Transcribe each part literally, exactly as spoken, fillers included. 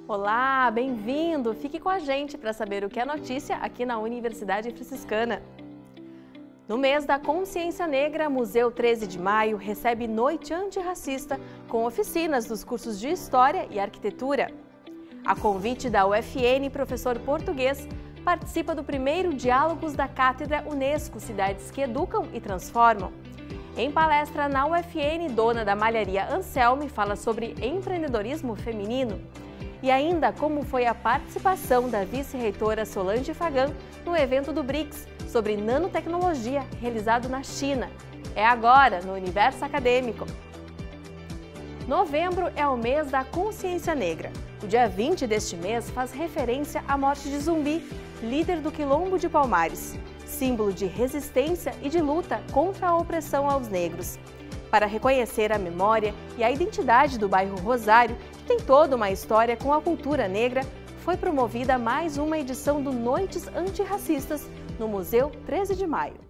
Olá, bem-vindo! Fique com a gente para saber o que é notícia aqui na Universidade Franciscana. No mês da Consciência Negra, Museu treze de Maio recebe Noite Antirracista com oficinas dos cursos de História e Arquitetura. A convite da U F N, professor português participa do primeiro Diálogos da Cátedra Unesco Cidades que Educam e Transformam. Em palestra na U F N, dona da malharia Anselme fala sobre empreendedorismo feminino. E ainda como foi a participação da vice-reitora Solange Fagan no evento do BRICS sobre nanotecnologia realizado na China. É agora no Universo Acadêmico. Novembro é o mês da Consciência Negra. O dia vinte deste mês faz referência à morte de Zumbi, líder do Quilombo de Palmares, símbolo de resistência e de luta contra a opressão aos negros. Para reconhecer a memória e a identidade do bairro Rosário, que tem toda uma história com a cultura negra, foi promovida mais uma edição do Noites Antirracistas no Museu treze de Maio.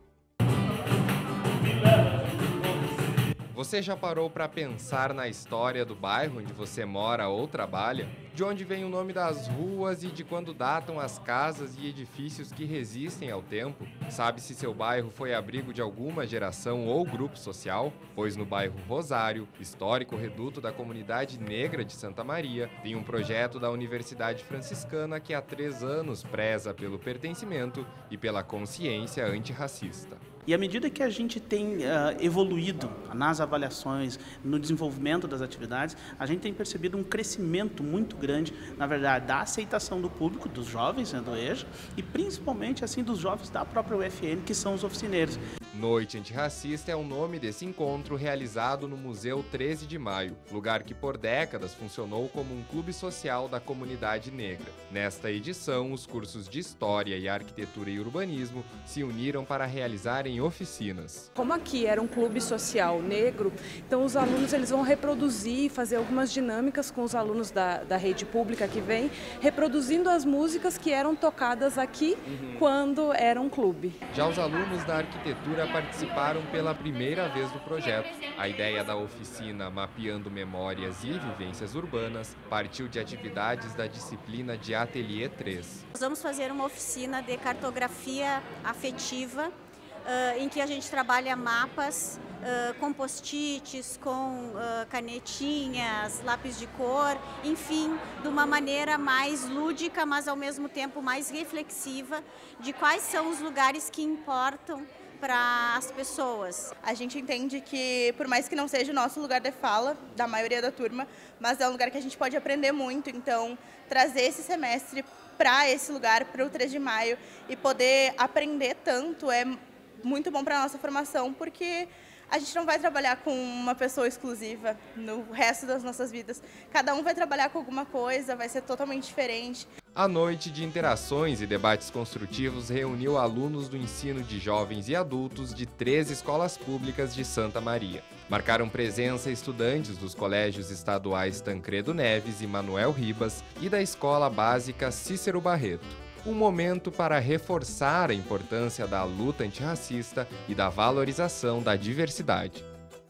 Você já parou para pensar na história do bairro onde você mora ou trabalha? De onde vem o nome das ruas e de quando datam as casas e edifícios que resistem ao tempo? Sabe se seu bairro foi abrigo de alguma geração ou grupo social? Pois no bairro Rosário, histórico reduto da comunidade negra de Santa Maria, tem um projeto da Universidade Franciscana que há três anos preza pelo pertencimento e pela consciência antirracista. E à medida que a gente tem uh, evoluído nas avaliações, no desenvolvimento das atividades, a gente tem percebido um crescimento muito grande, na verdade, da aceitação do público, dos jovens, né, do E J A, e principalmente assim dos jovens da própria U F N, que são os oficineiros. Noite Antirracista é o nome desse encontro realizado no Museu treze de Maio, lugar que por décadas funcionou como um clube social da comunidade negra. Nesta edição, os cursos de História e Arquitetura e Urbanismo se uniram para realizarem oficinas. Como aqui era um clube social negro, então os alunos eles vão reproduzir, fazer algumas dinâmicas com os alunos da, da rede pública que vem, reproduzindo as músicas que eram tocadas aqui uhum. quando era um clube. Já os alunos da arquitetura participaram pela primeira vez do projeto. A ideia da oficina Mapeando Memórias e Vivências Urbanas partiu de atividades da disciplina de Ateliê três. Nós vamos fazer uma oficina de cartografia afetiva, Uh, em que a gente trabalha mapas uh, com post-its, com uh, canetinhas, lápis de cor, enfim, de uma maneira mais lúdica, mas ao mesmo tempo mais reflexiva, de quais são os lugares que importam para as pessoas. A gente entende que, por mais que não seja o nosso lugar de fala, da maioria da turma, mas é um lugar que a gente pode aprender muito, então trazer esse semestre para esse lugar, para o treze de maio, e poder aprender tanto é muito bom para a nossa formação, porque a gente não vai trabalhar com uma pessoa exclusiva no resto das nossas vidas. Cada um vai trabalhar com alguma coisa, vai ser totalmente diferente. A noite de interações e debates construtivos reuniu alunos do ensino de jovens e adultos de três escolas públicas de Santa Maria. Marcaram presença estudantes dos colégios estaduais Tancredo Neves e Manuel Ribas e da Escola Básica Cícero Barreto. Um momento para reforçar a importância da luta antirracista e da valorização da diversidade.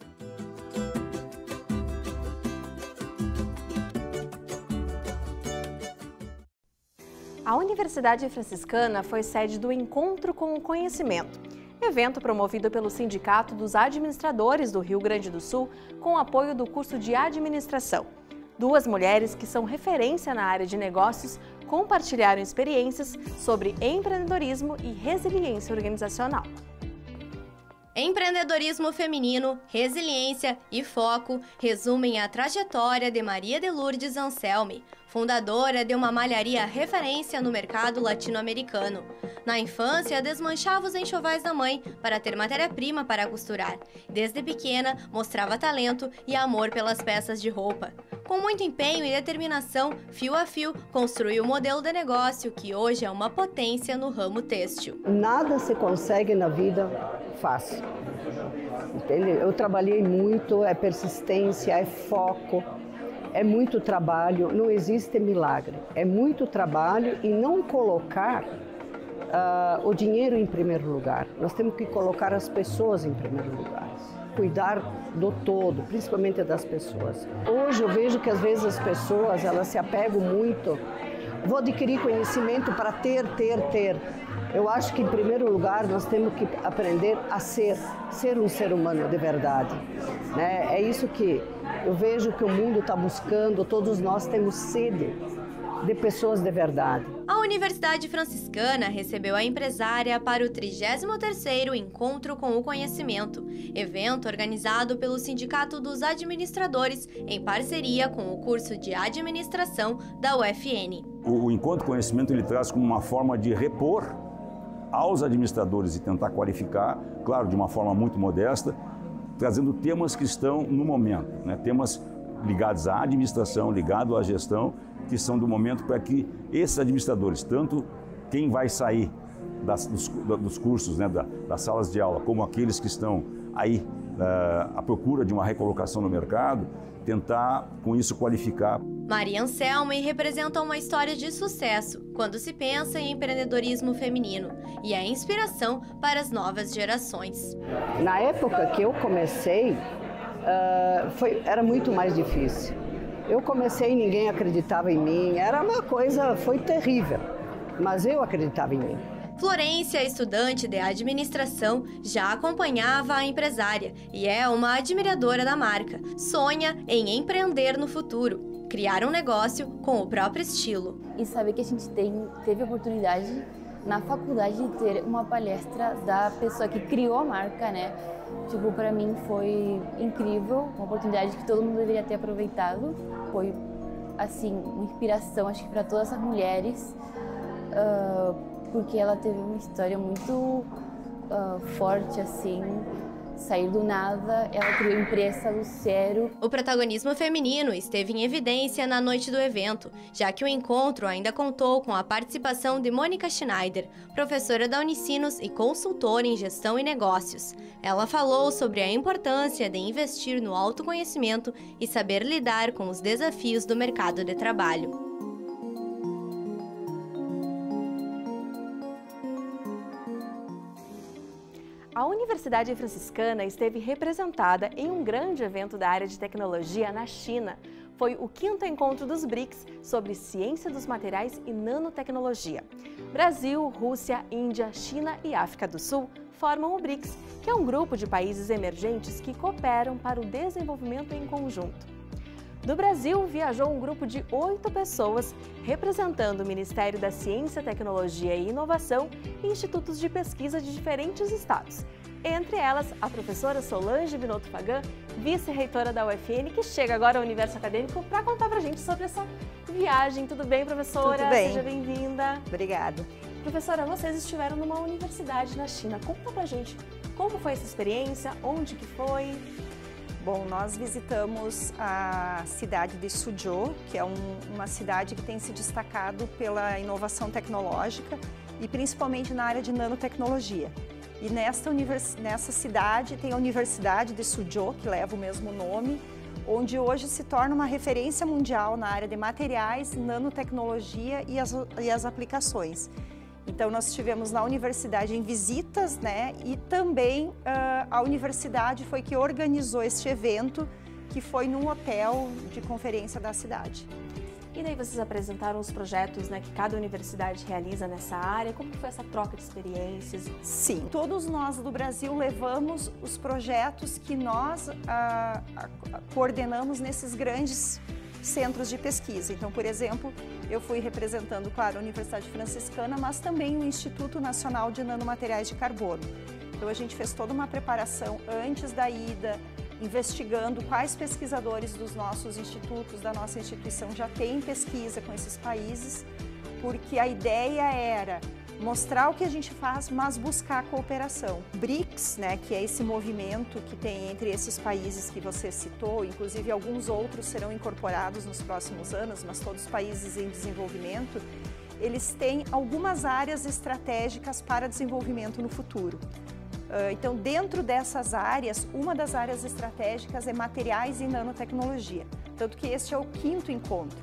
A Universidade Franciscana foi sede do Encontro com o Conhecimento, evento promovido pelo Sindicato dos Administradores do Rio Grande do Sul com apoio do curso de Administração. Duas mulheres que são referência na área de negócios compartilharam experiências sobre empreendedorismo e resiliência organizacional. Empreendedorismo feminino, resiliência e foco resumem a trajetória de Maria de Lourdes Anselme, fundadora de uma malharia referência no mercado latino-americano. Na infância, desmanchava os enxovais da mãe para ter matéria-prima para costurar. Desde pequena, mostrava talento e amor pelas peças de roupa. Com muito empenho e determinação, fio a fio, construiu o modelo de negócio que hoje é uma potência no ramo têxtil. Nada se consegue na vida fácil. Entende? Eu trabalhei muito, é persistência, é foco, é muito trabalho, não existe milagre. É muito trabalho e não colocar uh, o dinheiro em primeiro lugar. Nós temos que colocar as pessoas em primeiro lugar. Cuidar do todo, principalmente das pessoas. Hoje eu vejo que às vezes as pessoas, elas se apegam muito. Vou adquirir conhecimento para ter, ter, ter. Eu acho que, em primeiro lugar, nós temos que aprender a ser, ser um ser humano de verdade. Né? É isso que eu vejo que o mundo está buscando, todos nós temos sede de pessoas de verdade. A Universidade Franciscana recebeu a empresária para o trigésimo terceiro Encontro com o Conhecimento, evento organizado pelo Sindicato dos Administradores em parceria com o curso de Administração da U F N. O, o Encontro com o Conhecimento ele traz como uma forma de repor aos administradores e tentar qualificar, claro, de uma forma muito modesta, trazendo temas que estão no momento, né? Temas ligados à administração, ligados à gestão, que são do momento para que esses administradores, tanto quem vai sair das, dos, dos cursos, né, da, das salas de aula, como aqueles que estão aí uh, à procura de uma recolocação no mercado, tentar com isso qualificar. Maria Anselmi representa uma história de sucesso quando se pensa em empreendedorismo feminino e é inspiração para as novas gerações. Na época que eu comecei, uh, foi, era muito mais difícil. Eu comecei e ninguém acreditava em mim, era uma coisa, foi terrível, mas eu acreditava em mim. Florência, estudante de administração, já acompanhava a empresária e é uma admiradora da marca. Sonha em empreender no futuro, criar um negócio com o próprio estilo. E saber que a gente tem, teve a oportunidade na faculdade de ter uma palestra da pessoa que criou a marca, né? Tipo, para mim foi incrível, uma oportunidade que todo mundo deveria ter aproveitado. Foi, assim, uma inspiração, acho que para todas as mulheres, uh, porque ela teve uma história muito uh, forte, assim, sair do nada, ela criou empresa do zero. O protagonismo feminino esteve em evidência na noite do evento, já que o encontro ainda contou com a participação de Mônica Schneider, professora da Unicinos e consultora em gestão e negócios. Ela falou sobre a importância de investir no autoconhecimento e saber lidar com os desafios do mercado de trabalho. A Universidade Franciscana esteve representada em um grande evento da área de tecnologia na China. Foi o quinto encontro dos BRICS sobre ciência dos materiais e nanotecnologia. Brasil, Rússia, Índia, China e África do Sul formam o BRICS, que é um grupo de países emergentes que cooperam para o desenvolvimento em conjunto. Do Brasil, viajou um grupo de oito pessoas, representando o Ministério da Ciência, Tecnologia e Inovação e institutos de pesquisa de diferentes estados. Entre elas, a professora Solange Binotto Fagan, vice-reitora da U F N, que chega agora ao universo acadêmico para contar para a gente sobre essa viagem. Tudo bem, professora? Tudo bem. Seja bem-vinda. Obrigada. Professora, vocês estiveram numa universidade na China. Conta pra gente como foi essa experiência, onde que foi? Bom, nós visitamos a cidade de Suzhou, que é um, uma cidade que tem se destacado pela inovação tecnológica e principalmente na área de nanotecnologia. E nesta univers, nessa cidade tem a Universidade de Suzhou, que leva o mesmo nome, onde hoje se torna uma referência mundial na área de materiais, nanotecnologia e as, e as aplicações. Então, nós estivemos na universidade em visitas, né? E também uh, a universidade foi que organizou este evento, que foi num hotel de conferência da cidade. E daí vocês apresentaram os projetos, né, que cada universidade realiza nessa área. Como foi essa troca de experiências? Sim, todos nós do Brasil levamos os projetos que nós uh, uh, coordenamos nesses grandes centros de pesquisa. Então, por exemplo, eu fui representando, claro, a Universidade Franciscana, mas também o Instituto Nacional de Nanomateriais de Carbono. Então, a gente fez toda uma preparação antes da ida, investigando quais pesquisadores dos nossos institutos, da nossa instituição, já têm pesquisa com esses países, porque a ideia era mostrar o que a gente faz, mas buscar cooperação. BRICS, né, que é esse movimento que tem entre esses países que você citou, inclusive alguns outros serão incorporados nos próximos anos, mas todos os países em desenvolvimento, eles têm algumas áreas estratégicas para desenvolvimento no futuro. Então, dentro dessas áreas, uma das áreas estratégicas é materiais e nanotecnologia, tanto que este é o quinto encontro.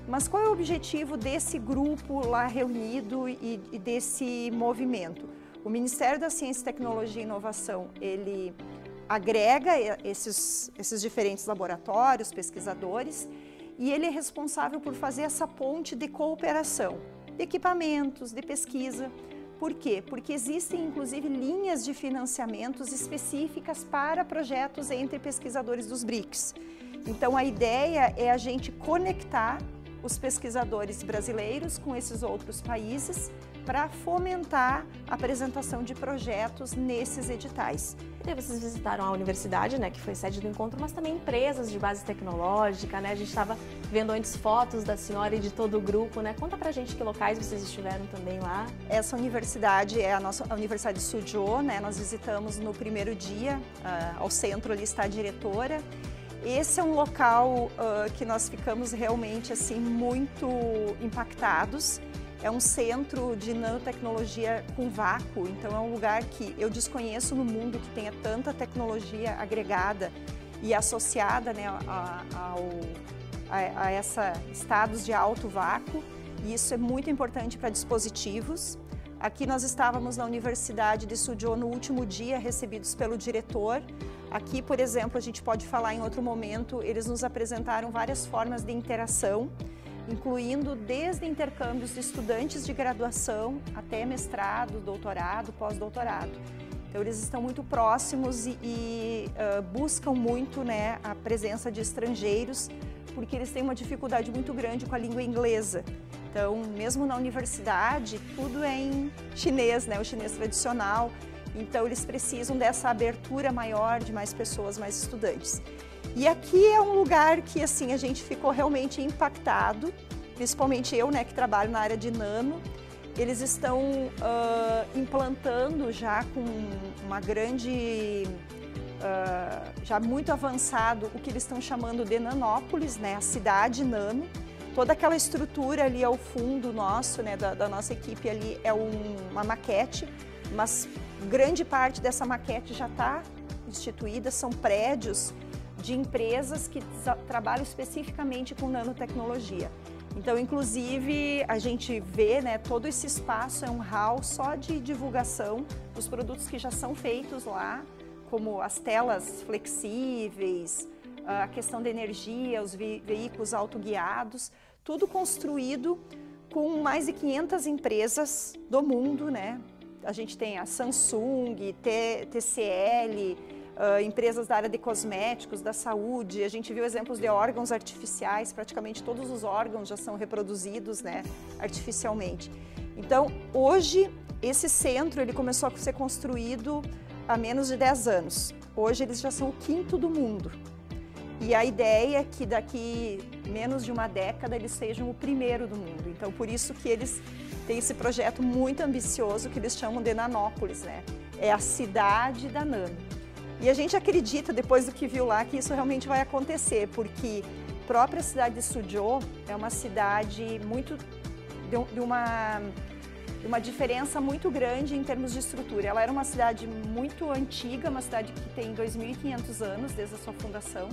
Mas qual é o objetivo desse grupo lá reunido e, e desse movimento? O Ministério da Ciência, Tecnologia e Inovação, ele agrega esses, esses diferentes laboratórios, pesquisadores, e ele é responsável por fazer essa ponte de cooperação, de equipamentos, de pesquisa. Por quê? Porque existem, inclusive, linhas de financiamentos específicas para projetos entre pesquisadores dos B R I C S. Então, a ideia é a gente conectar os pesquisadores brasileiros com esses outros países para fomentar a apresentação de projetos nesses editais. E daí vocês visitaram a universidade, né, que foi sede do encontro, mas também empresas de base tecnológica, né? A gente estava vendo antes fotos da senhora e de todo o grupo, né? Conta pra gente que locais vocês estiveram também lá. Essa universidade é a nossa a Universidade de Suzhou, né? Nós visitamos no primeiro dia, uh, ao centro ali está a diretora. Esse é um local uh, que nós ficamos realmente assim muito impactados. É um centro de nanotecnologia com vácuo, então é um lugar que eu desconheço no mundo que tenha tanta tecnologia agregada e associada, né, a, ao, a, a essa estados de alto vácuo. E isso é muito importante para dispositivos. Aqui nós estávamos na Universidade de Suzhou no último dia, recebidos pelo diretor. Aqui, por exemplo, a gente pode falar em outro momento, eles nos apresentaram várias formas de interação, incluindo desde intercâmbios de estudantes de graduação até mestrado, doutorado, pós-doutorado. Então, eles estão muito próximos e, e uh, buscam muito, né, a presença de estrangeiros, porque eles têm uma dificuldade muito grande com a língua inglesa. Então, mesmo na universidade, tudo é em chinês, né, o chinês tradicional. Então, eles precisam dessa abertura maior de mais pessoas, mais estudantes. E aqui é um lugar que, assim, a gente ficou realmente impactado, principalmente eu, né, que trabalho na área de nano. Eles estão uh, implantando já com uma grande, uh, já muito avançado, o que eles estão chamando de nanópolis, né, a cidade nano. Toda aquela estrutura ali ao fundo nosso, né, da, da nossa equipe ali é um, uma maquete, mas grande parte dessa maquete já está instituída, são prédios de empresas que trabalham especificamente com nanotecnologia. Então, inclusive, a gente vê, né, todo esse espaço é um hall só de divulgação dos produtos que já são feitos lá, como as telas flexíveis, a questão da energia, os ve veículos autoguiados, tudo construído com mais de quinhentas empresas do mundo, né? A gente tem a Samsung, T C L, uh, empresas da área de cosméticos, da saúde. A gente viu exemplos de órgãos artificiais, praticamente todos os órgãos já são reproduzidos, né, artificialmente. Então, hoje, esse centro ele começou a ser construído há menos de dez anos. Hoje, eles já são o quinto do mundo. E a ideia é que daqui menos de uma década eles sejam o primeiro do mundo. Então, por isso que eles têm esse projeto muito ambicioso que eles chamam de Nanópolis, né? É a cidade da nano. E a gente acredita, depois do que viu lá, que isso realmente vai acontecer, porque a própria cidade de Suzhou é uma cidade muito de uma, de uma diferença muito grande em termos de estrutura. Ela era uma cidade muito antiga, uma cidade que tem dois mil e quinhentos anos desde a sua fundação.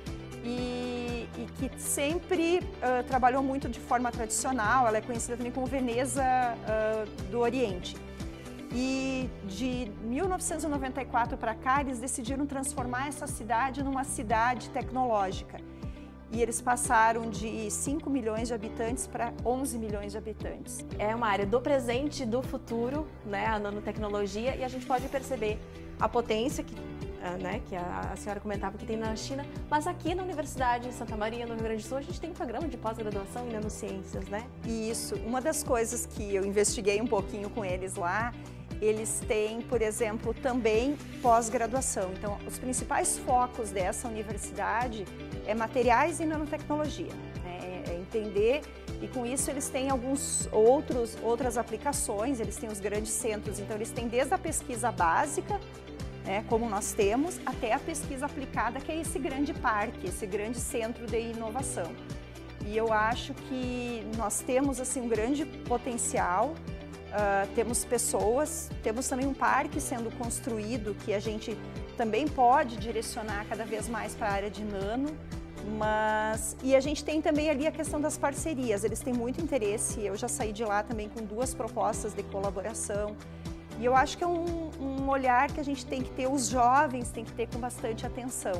E, e que sempre uh, trabalhou muito de forma tradicional. Ela é conhecida também como Veneza uh, do Oriente. E de mil novecentos e noventa e quatro para cá, eles decidiram transformar essa cidade numa cidade tecnológica. E eles passaram de cinco milhões de habitantes para onze milhões de habitantes. É uma área do presente e do futuro, né, a nanotecnologia, e a gente pode perceber a potência que Né, que a, a senhora comentava que tem na China, mas aqui na Universidade de Santa Maria, no Rio Grande do Sul, a gente tem um programa de pós-graduação em nanociências, né? Isso. Uma das coisas que eu investiguei um pouquinho com eles lá, eles têm, por exemplo, também pós-graduação. Então, os principais focos dessa universidade é materiais e nanotecnologia, né? É entender, e com isso eles têm alguns outros, outras aplicações, eles têm os grandes centros, então eles têm desde a pesquisa básica, É, como nós temos, até a pesquisa aplicada, que é esse grande parque, esse grande centro de inovação. E eu acho que nós temos assim, um grande potencial, uh, temos pessoas, temos também um parque sendo construído, que a gente também pode direcionar cada vez mais para a área de nano. Mas, e a gente tem também ali a questão das parcerias, eles têm muito interesse, eu já saí de lá também com duas propostas de colaboração. E eu acho que é um, um olhar que a gente tem que ter, os jovens têm que ter com bastante atenção,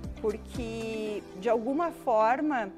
porque de alguma forma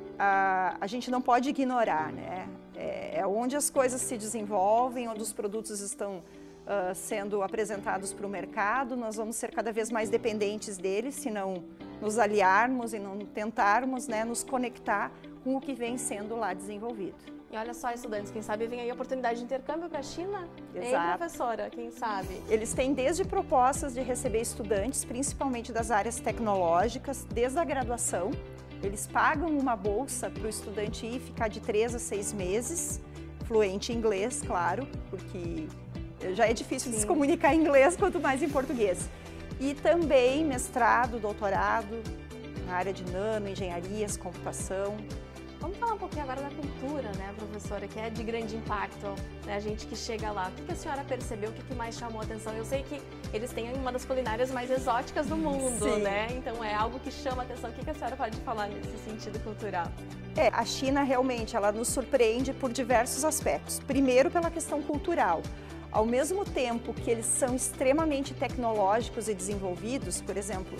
a, a gente não pode ignorar, né? É, é onde as coisas se desenvolvem, onde os produtos estão uh, sendo apresentados para o mercado, nós vamos ser cada vez mais dependentes deles, se não nos aliarmos e não tentarmos, né, nos conectar com o que vem sendo lá desenvolvido. E olha só, estudantes, quem sabe vem aí a oportunidade de intercâmbio para a China? Exato. Ei, professora, quem sabe? Eles têm desde propostas de receber estudantes, principalmente das áreas tecnológicas, desde a graduação. Eles pagam uma bolsa para o estudante ir ficar de três a seis meses, fluente em inglês, claro, porque já é difícil Sim. de se comunicar em inglês, quanto mais em português. E também mestrado, doutorado, na área de nano, engenharias, computação. Vamos falar um pouquinho agora da cultura, né, professora, que é de grande impacto, né, a gente que chega lá. O que a senhora percebeu, o que mais chamou a atenção? Eu sei que eles têm uma das culinárias mais exóticas do mundo, Sim. né, então é algo que chama a atenção. O que a senhora pode falar nesse sentido cultural? É, a China realmente, ela nos surpreende por diversos aspectos. Primeiro, pela questão cultural. Ao mesmo tempo que eles são extremamente tecnológicos e desenvolvidos, por exemplo,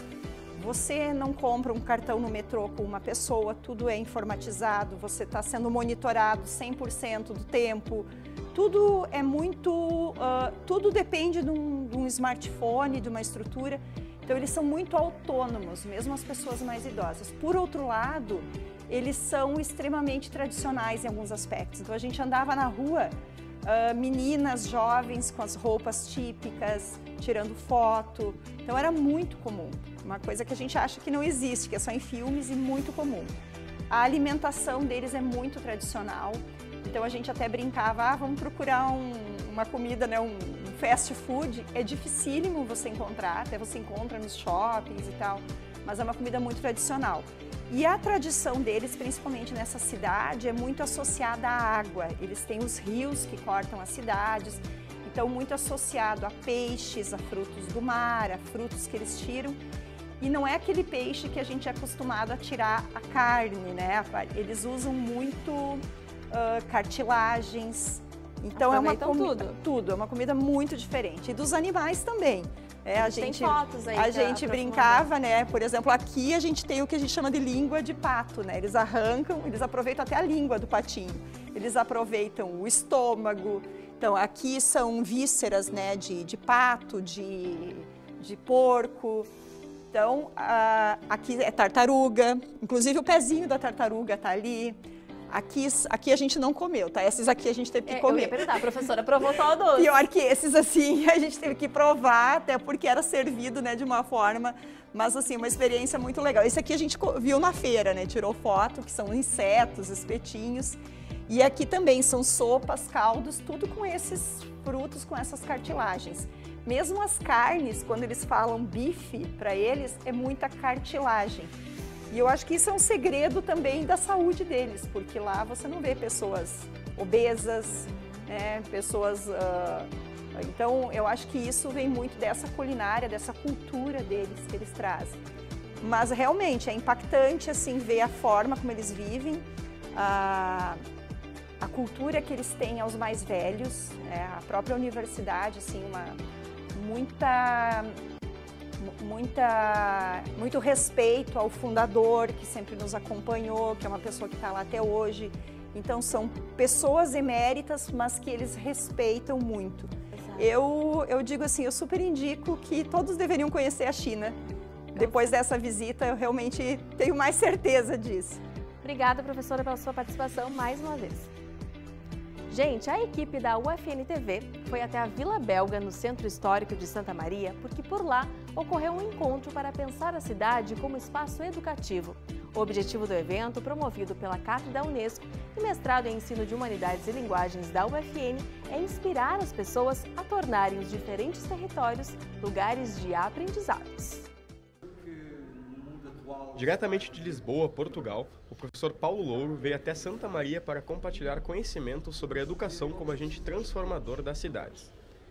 você não compra um cartão no metrô com uma pessoa, tudo é informatizado, você está sendo monitorado cem por cento do tempo, tudo é muito, uh, tudo depende de um, de um smartphone, de uma estrutura, então eles são muito autônomos, mesmo as pessoas mais idosas. Por outro lado, eles são extremamente tradicionais em alguns aspectos, então a gente andava na rua, Uh, meninas jovens com as roupas típicas, tirando foto, então era muito comum, uma coisa que a gente acha que não existe, que é só em filmes e muito comum. A alimentação deles é muito tradicional, então a gente até brincava, ah, vamos procurar um, uma comida, né, um, um fast food, é dificílimo você encontrar, até você encontra nos shoppings e tal, mas é uma comida muito tradicional. E a tradição deles, principalmente nessa cidade, é muito associada à água. Eles têm os rios que cortam as cidades, então muito associado a peixes, a frutos do mar, a frutos que eles tiram. E não é aquele peixe que a gente é acostumado a tirar a carne, né? Eles usam muito uh, cartilagens. Então é uma comida, tudo. tudo, é uma comida muito diferente. E dos animais também. É, a gente, tem fotos aí. A gente brincava, né? Por exemplo, aqui a gente tem o que a gente chama de língua de pato, né? Eles arrancam, eles aproveitam até a língua do patinho. Eles aproveitam o estômago. Então, aqui são vísceras, né? De, de pato, de, de porco. Então, a, aqui é tartaruga. Inclusive o pezinho da tartaruga tá ali. Aqui, aqui a gente não comeu, tá? Esses aqui a gente teve que é, comer. Eu ia perguntar, a professora provou só o doce. Pior que esses, assim, a gente teve que provar, até porque era servido, né, de uma forma, mas, assim, uma experiência muito legal. Esse aqui a gente viu na feira, né? Tirou foto, que são insetos, espetinhos. E aqui também são sopas, caldos, tudo com esses frutos, com essas cartilagens. Mesmo as carnes, quando eles falam bife, para eles, é muita cartilagem. E eu acho que isso é um segredo também da saúde deles, porque lá você não vê pessoas obesas, né, pessoas... Uh, então, eu acho que isso vem muito dessa culinária, dessa cultura deles que eles trazem. Mas, realmente, é impactante, assim, ver a forma como eles vivem, a, a cultura que eles têm aos mais velhos, né, a própria universidade, assim, uma, muita... Muita, muito respeito ao fundador, que sempre nos acompanhou, que é uma pessoa que está lá até hoje. Então, são pessoas eméritas, mas que eles respeitam muito. Eu, eu digo assim, eu super indico que todos deveriam conhecer a China. Depois dessa visita, eu realmente tenho mais certeza disso. Obrigada, professora, pela sua participação mais uma vez. Gente, a equipe da U F N T V foi até a Vila Belga, no Centro Histórico de Santa Maria, porque por lá ocorreu um encontro para pensar a cidade como espaço educativo. O objetivo do evento, promovido pela Cátedra da Unesco e mestrado em Ensino de Humanidades e Linguagens da U F N, é inspirar as pessoas a tornarem os diferentes territórios lugares de aprendizados. Diretamente de Lisboa, Portugal, o professor Paulo Louro veio até Santa Maria para compartilhar conhecimento sobre a educação como agente transformador das cidades.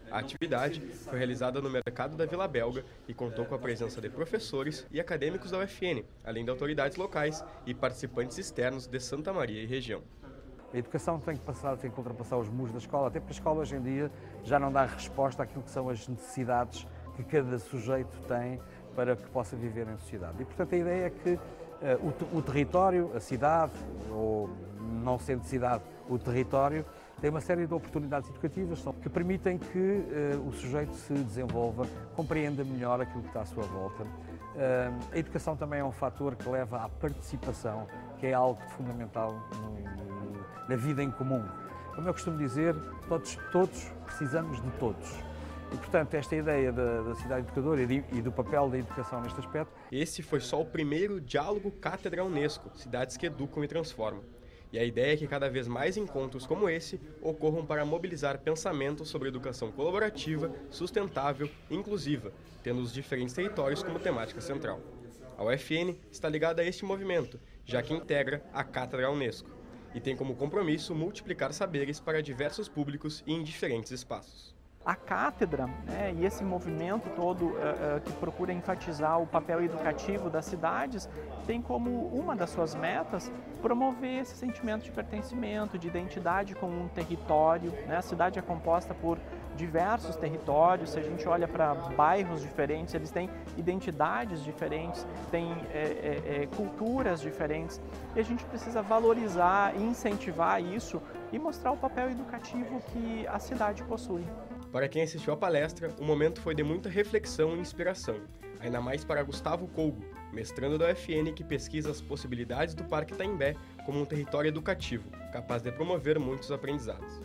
A atividade foi realizada no mercado da Vila Belga e contou com a presença de professores e acadêmicos da U F N, além de autoridades locais e participantes externos de Santa Maria e região. A educação tem que, passar, tem que ultrapassar os muros da escola, até porque a escola hoje em dia já não dá resposta àquilo que são as necessidades que cada sujeito tem para que possa viver em sociedade. E, portanto, a ideia é que uh, o, o território, a cidade, ou não sendo cidade, o território, tem uma série de oportunidades educativas que permitem que uh, o sujeito se desenvolva, compreenda melhor aquilo que está à sua volta. Uh, a educação também é um fator que leva à participação, que é algo fundamental no, na vida em comum. Como eu costumo dizer, todos, todos precisamos de todos. E, portanto, esta ideia da, da cidade educadora e, de, e do papel da educação neste aspecto. Esse foi só o primeiro Diálogo Cátedra Unesco, Cidades que Educam e Transformam. E a ideia é que cada vez mais encontros como esse ocorram para mobilizar pensamentos sobre educação colaborativa, sustentável e inclusiva, tendo os diferentes territórios como temática central. A U F N está ligada a este movimento, já que integra a Cátedra Unesco, e tem como compromisso multiplicar saberes para diversos públicos e em diferentes espaços. A cátedra, né, e esse movimento todo uh, uh, que procura enfatizar o papel educativo das cidades, tem como uma das suas metas promover esse sentimento de pertencimento, de identidade com um território. Né? A cidade é composta por diversos territórios, se a gente olha para bairros diferentes, eles têm identidades diferentes, têm é, é, é, culturas diferentes, e a gente precisa valorizar e incentivar isso e mostrar o papel educativo que a cidade possui. Para quem assistiu à palestra, o momento foi de muita reflexão e inspiração, ainda mais para Gustavo Colgo, mestrando da U F N que pesquisa as possibilidades do Parque Itaimbé como um território educativo, capaz de promover muitos aprendizados.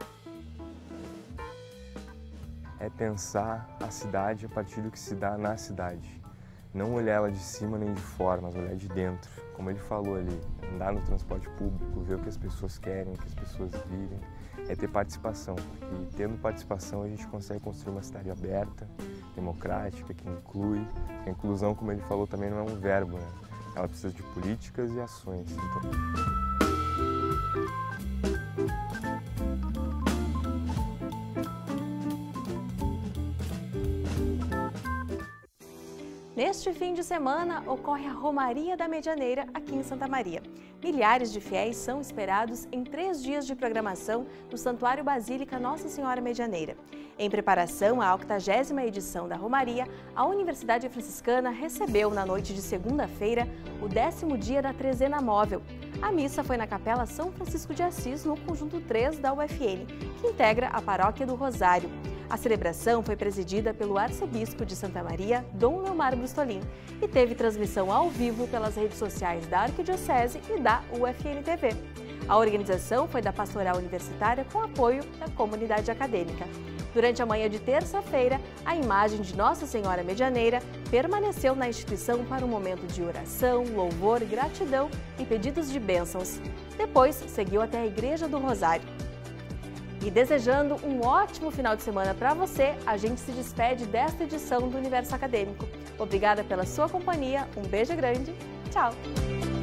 É pensar a cidade a partir do que se dá na cidade. Não olhar ela de cima nem de fora, mas olhar de dentro. Como ele falou ali, andar no transporte público, ver o que as pessoas querem, o que as pessoas vivem. É ter participação, porque tendo participação a gente consegue construir uma cidade aberta, democrática, que inclui. A inclusão, como ele falou, também não é um verbo, né? Ela precisa de políticas e ações. Então... Neste fim de semana, ocorre a Romaria da Medianeira aqui em Santa Maria. Milhares de fiéis são esperados em três dias de programação no Santuário Basílica Nossa Senhora Medianeira. Em preparação à octagésima edição da Romaria, a Universidade Franciscana recebeu, na noite de segunda-feira, o décimo dia da Trezena Móvel. A missa foi na Capela São Francisco de Assis, no Conjunto três da U F N, que integra a Paróquia do Rosário. A celebração foi presidida pelo arcebispo de Santa Maria, Dom Leomar Brustolin, e teve transmissão ao vivo pelas redes sociais da Arquidiocese e da U F N T V. A organização foi da Pastoral Universitária com apoio da comunidade acadêmica. Durante a manhã de terça-feira, a imagem de Nossa Senhora Medianeira permaneceu na instituição para um momento de oração, louvor, gratidão e pedidos de bênçãos. Depois, seguiu até a Igreja do Rosário. E desejando um ótimo final de semana para você, a gente se despede desta edição do Universo Acadêmico. Obrigada pela sua companhia, um beijo grande, tchau!